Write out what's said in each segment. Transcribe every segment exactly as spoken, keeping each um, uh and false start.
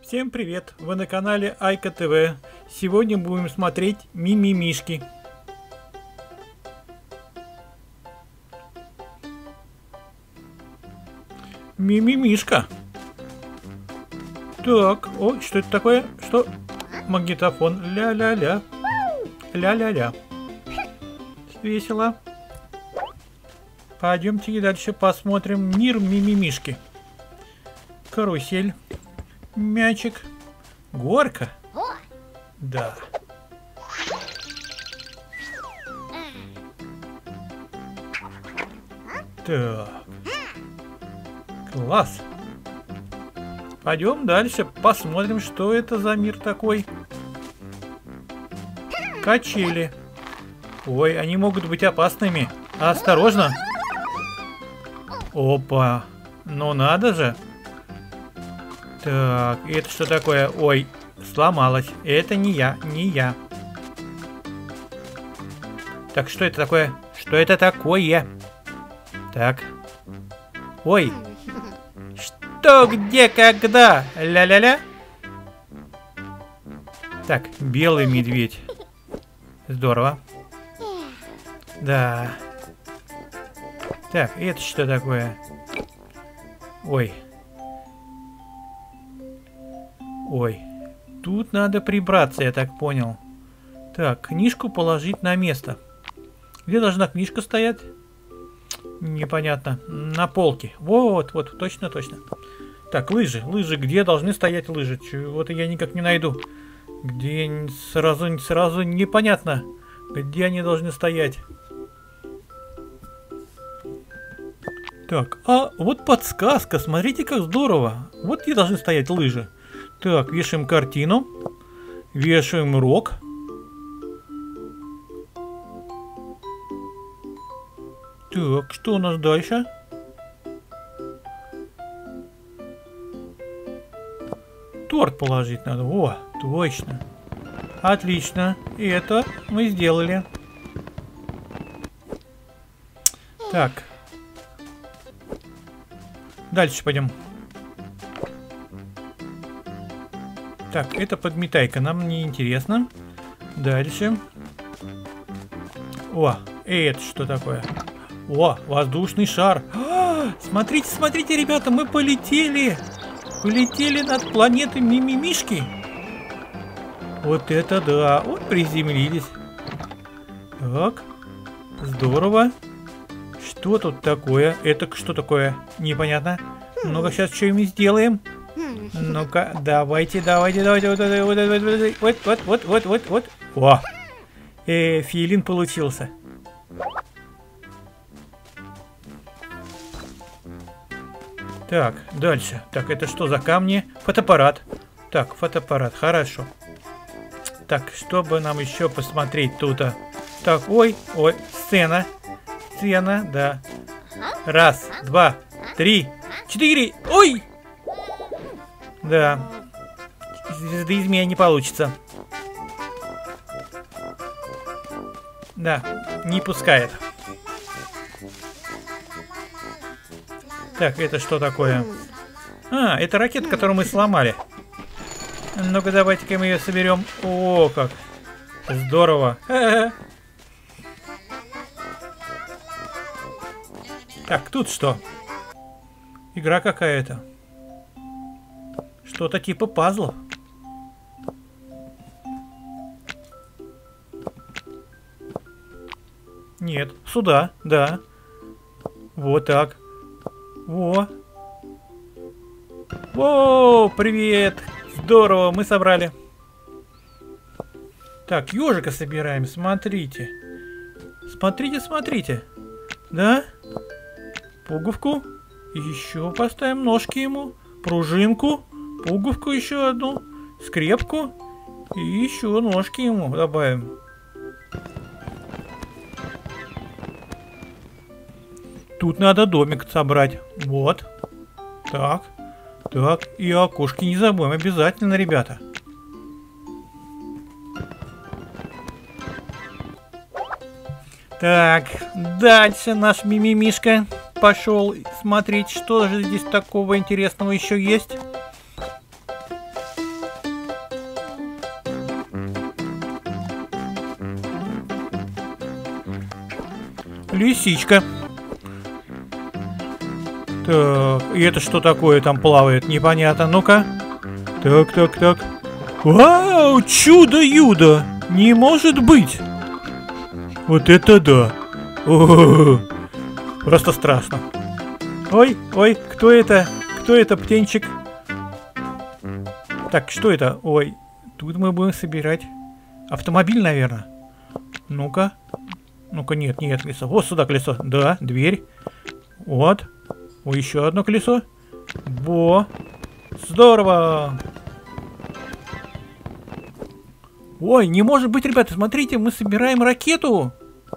Всем привет! Вы на канале Айка ТВ. Сегодня будем смотреть Мимимишки. Мимимишка. Так, о, что это такое? Что? Магнитофон. Ля-ля-ля. Ля-ля-ля. Весело. Пойдемте дальше посмотрим мир Мимимишки. Карусель. Мячик. Горка. Да. Так. Класс. Пойдем дальше, посмотрим, что это за мир такой. Качели. Ой, они могут быть опасными. Осторожно. Опа. Ну надо же. Так, это что такое? Ой, сломалось. Это не я, не я. Так, что это такое? Что это такое? Так. Ой. Что, где, когда? Ля-ля-ля. Так, белый медведь. Здорово. Да. Так, это что такое? Ой. Ой, тут надо прибраться, я так понял. Так, книжку положить на место. Где должна книжка стоять? Непонятно. На полке. Вот, вот, точно, точно. Так, лыжи. Лыжи. Где должны стоять лыжи? Вот я никак не найду. Где сразу, сразу непонятно, где они должны стоять. Так, а вот подсказка. Смотрите, как здорово. Вот где должны стоять лыжи. Так, вешаем картину. Вешаем рог. Так, что у нас дальше? Торт положить надо. О, точно. Отлично. И это мы сделали. Так. Дальше пойдем. Так, это подметайка, нам не интересно. Дальше. О, это что такое? О, воздушный шар. А, смотрите, смотрите, ребята, мы полетели. Полетели над планетой Мимимишки. Вот это да. Вот приземлились. Так. Здорово. Что тут такое? Это что такое? Непонятно. Ну-ка, сейчас что-нибудь сделаем. Ну-ка, давайте, давайте, давайте, вот, вот, вот, вот, вот, вот, вот, вот. О! Э, филин получился. Так, дальше. Так, это что за камни? Фотоаппарат. Так, фотоаппарат, хорошо. Так, чтобы нам еще посмотреть тут? -то? Так, ой, ой, сцена. Сцена, да. Раз, два, три, четыре. Ой! Да. Звезды из меня не получится. Да, не пускает. Так, это что такое? А, это ракета, которую мы сломали. Ну-ка, давайте-ка мы ее соберем. О, как здорово. Так, тут что? Игра какая-то. Что-то типа пазла. Нет, сюда, да. Вот так. Во. О, привет. Здорово, мы собрали. Так, ежика собираем, смотрите. Смотрите, смотрите. Да? Пуговку. Еще поставим ножки ему. Пружинку. Пуговку еще одну, скрепку и еще ножки ему добавим. Тут надо домик собрать. Вот. Так. Так. И окошки не забудем обязательно, ребята. Так. Дальше наш Мимимишка пошел смотреть, что же здесь такого интересного еще есть. Лисичка. Так, и это что такое там плавает? Непонятно. Ну-ка. Так, так, так. Вау, чудо-юдо! Не может быть! Вот это да! О-о-о. Просто страшно. Ой, ой, кто это? Кто это, птенчик? Так, что это? Ой, тут мы будем собирать. Автомобиль, наверное. Ну-ка. Ну-ка, нет, нет, колесо. Вот сюда колесо. Да, дверь. Вот. О, еще одно колесо. Во. Здорово. Ой, не может быть, ребята, смотрите, мы собираем ракету.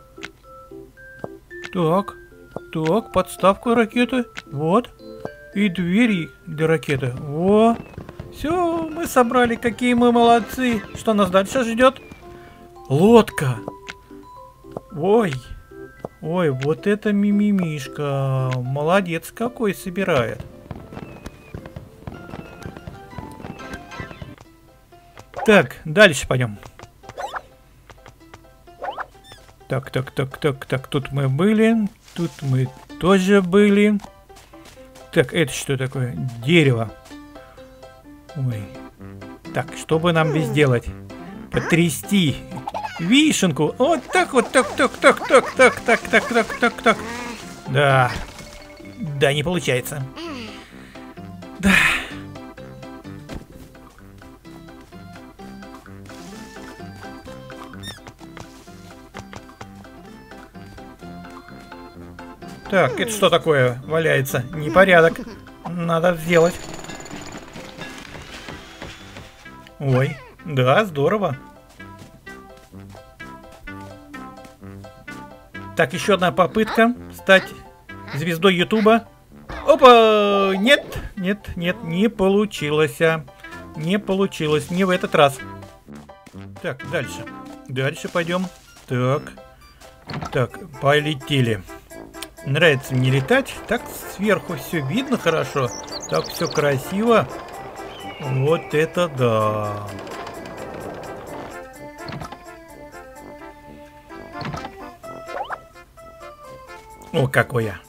Так. Так, подставку ракеты. Вот. И двери для ракеты. Во. Все, мы собрали. Какие мы молодцы. Что нас дальше ждет? Лодка. Ой. Ой, вот это мимимишка. Молодец какой собирает. Так, дальше пойдем. Так, так, так, так, так. Тут мы были. Тут мы тоже были. Так, это что такое? Дерево. Ой. Так, что бы нам здесь делать? Потрясти вишенку. Вот так вот, так, так, так, так, так, так, так, так, так, так. Да. Да, не получается. Да. Так, это что такое валяется? Непорядок. Надо сделать. Ой, да, здорово. Так, еще одна попытка стать звездой Ютуба. Опа! Нет, нет, нет, не получилось. Не получилось, не в этот раз. Так, дальше. Дальше пойдем. Так. Так, полетели. Нравится мне летать. Так сверху все видно хорошо. Так все красиво. Вот это да. О, какой я.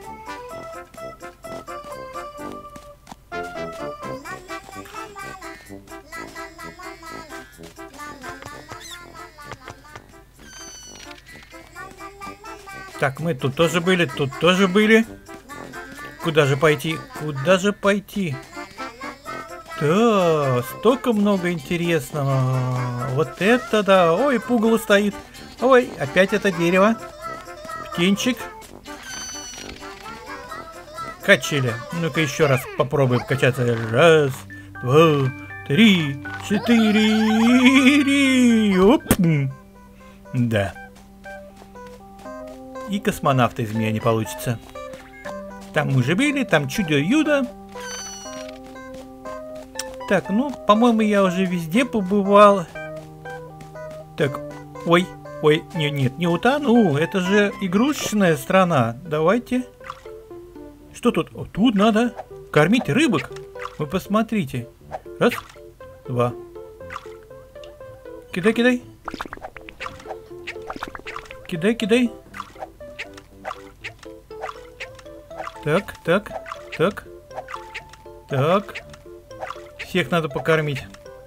Так, мы тут тоже были, тут тоже были. Куда же пойти? Куда же пойти? Да, столько много интересного. Вот это да. Ой, пугало стоит. Ой, опять это дерево. Птенчик. Качели. Ну-ка еще раз попробуем качаться. Раз, два, три, четыре. Оп. Да. И космонавта из меня не получится. Там мы уже были, там чудо-юдо. Так, ну, по-моему, я уже везде побывал. Так, ой, ой, нет, нет, не утонул. Это же игрушечная страна. Давайте. Что тут? О, тут надо кормить рыбок. Вы посмотрите. Раз, два. Кидай, кидай. Кидай, кидай. Так, так, так. Так. Всех надо покормить.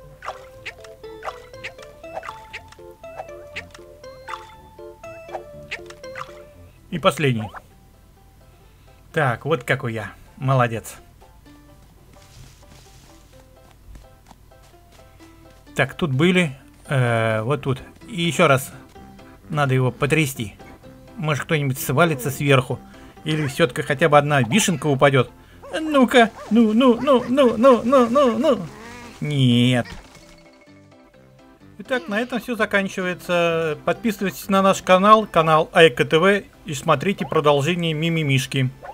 И последний. Так, вот какой я. Молодец. Так, тут были. Э, вот тут. И еще раз надо его потрясти. Может, кто-нибудь свалится сверху. Или все-таки хотя бы одна вишенка упадет. Ну-ка, ну, ну, ну, ну, ну, ну, ну, ну. Нет. Итак, на этом все заканчивается. Подписывайтесь на наш канал, канал Айка ТВ, и смотрите продолжение Мимимишки.